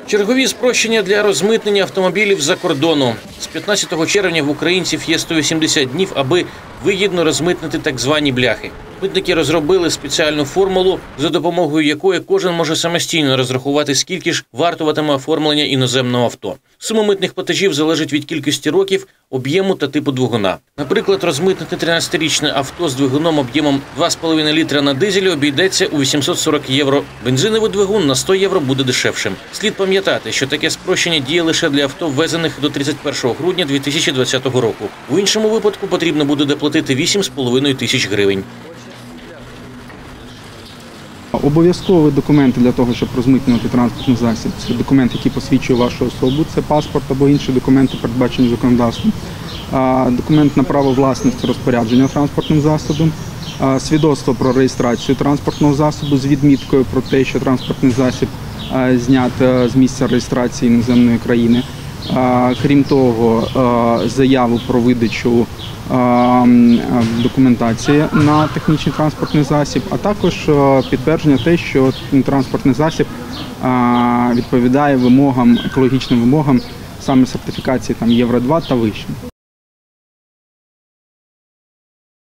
Чергові спрощення для розмитнення автомобілів за кордону. З 15 червня в українців є 180 днів, аби вигідно розмитнити так звані бляхи. Митники розробили спеціальну формулу, за допомогою якої кожен може самостійно розрахувати, скільки ж вартуватиме оформлення іноземного авто. Сума митних платежів залежить від кількості років, об'єму та типу двигуна. Наприклад, розмитнити 13-річне авто з двигуном об'ємом 2,5 літра на дизелі обійдеться у 840 євро. Бензиновий двигун на 100 євро буде дешевшим. Слід пам'ятати, що таке спрощення діє лише для авто, ввезених до 31 грудня 2020 року. У іншому випадку потрібно буде доплатити 8,5 тисяч гривень. Обов'язкові документи для того, щоб розмитнювати транспортний засіб. Це документ, який посвідчує вашу особу, це паспорт або інші документи, передбачені законодавством. Документ на право власності розпорядження транспортним засобом, свідоцтво про реєстрацію транспортного засобу з відміткою про те, що транспортний засіб знят з місця реєстрації іноземної країни. Крім того, заяву про видачу документації на технічний транспортний засіб, а також підтвердження те, що транспортний засіб відповідає вимогам, екологічним вимогам саме сертифікації Євро-2 та вище.